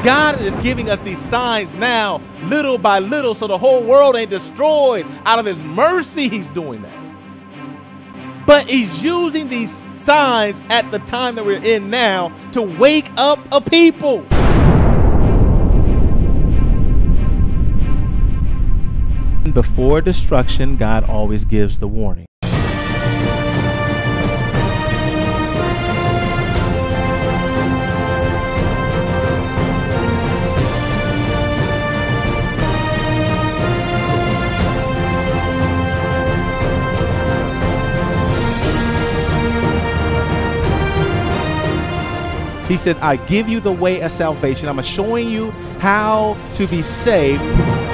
God is giving us these signs now, little by little, so the whole world ain't destroyed. Out of his mercy, he's doing that. But he's using these signs at the time that we're in now to wake up a people. Before destruction, God always gives the warning. He says, I give you the way of salvation. I'm showing you how to be saved.